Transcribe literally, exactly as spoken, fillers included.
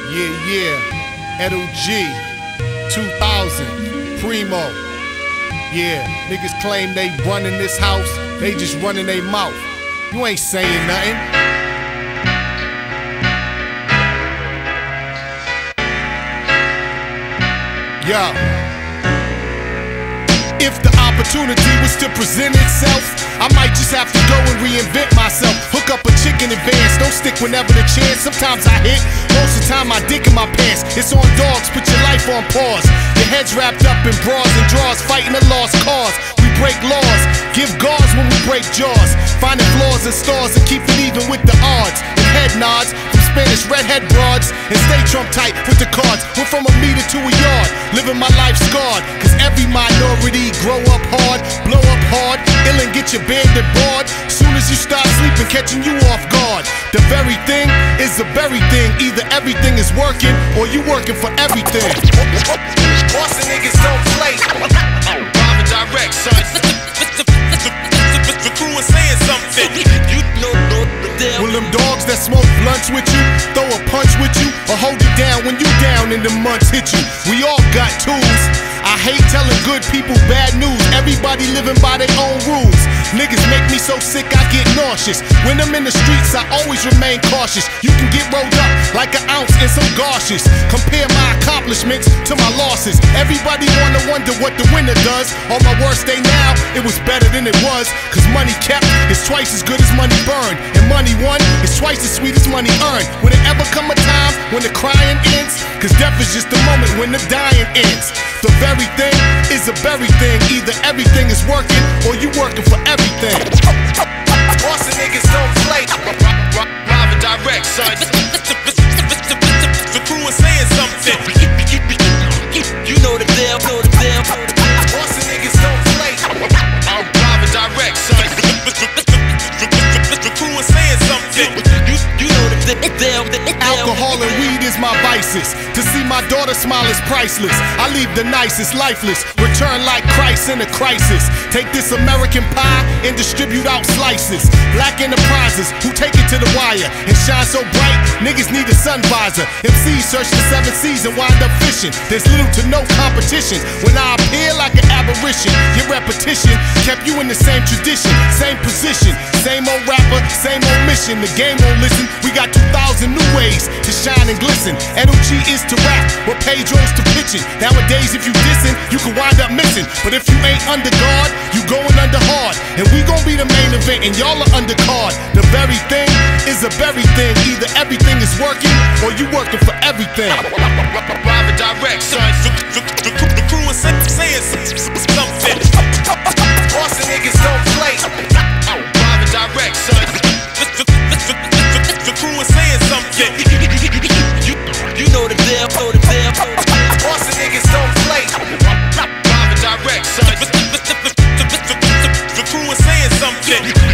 Yeah, yeah, Edo G, two thousand, Primo. Yeah, niggas claim they running this house, they just running their mouth. You ain't saying nothing. Yeah. If the opportunity was to present itself, I might just have to go and reinvent myself. Hook up a chick in advance, don't stick whenever the chance. Sometimes I hit, most of the time I dick in my pants. It's on dogs, put your life on pause. Your head's wrapped up in bras and drawers, fighting a lost cause. We break laws, give gauze when we break jaws. Finding flaws in stars and keep it even with the odds. And head nods from Spanish redhead broads, and stay Trump tight with the cards. Went from a meter to a yard, living my life scarred. Cause every minority grow up hard, blow up hard, ill and get your bandit bored. Soon as you start sleeping, catching you off guard. The very thing is the very thing. Either everything is working or you working for everything. Boston niggas don't play. Private direct, son. The crew is saying something. You know the deal. Will them dogs that smoke blunts with you throw a punch with you, or hold it down when you down and the months hit you? We all got tools. I hate telling good people bad news. Everybody living by their own rules. Niggas make me so sick I get nauseous. When I'm in the streets I always remain cautious. You can get rolled up like an ounce in some gauzes. Compare my accomplishments to my losses. Everybody wanna wonder what the winner does. On my worst day now, it was better than it was. Cause money kept is twice as good as money burned. And money won is twice as sweet as money earned. Will it ever come a time when the crying ends? Cause death is just the moment when the dying ends. The very thing is a very thing. Either everything is working or you working for everything. Boston niggas don't play. Private direct, son. The crew is saying something. You know the deal, know the deal. Boston niggas don't play. Private direct, son. The crew is saying something. You, you know the deal. Alcohol and weed is my vices. To see my daughter smile is priceless. I leave the nicest lifeless. Return like Christ in a crisis. Take this American pie and distribute out slices. Black enterprises who take it to the wire and shine so bright, niggas need a sun visor. M Cs search the seven seas and wind up fishing. There's little to no competition when I appear like an aberration. Your repetition kept you in the same tradition, same position, same old rapper, same old mission. The game won't listen. We got two thousand new ways to shine and glisten. Edo G is to rap, what Pedro's to pitching. Nowadays if you dissing, you can wind up missing. But if you ain't under guard, you going under hard. And we gon' be the main event and y'all are undercard. The very thing is a very thing. Either everything is working or you working for everything. Private direct, son. The, the, the, the crew is saying something. Boston niggas don't play. Private direct, son. The, the, the, the, the crew is saying something. You, you know the deal, know the deal. Boston niggas don't play. Private direct, son. The, the, the, the, the, the crew is saying something.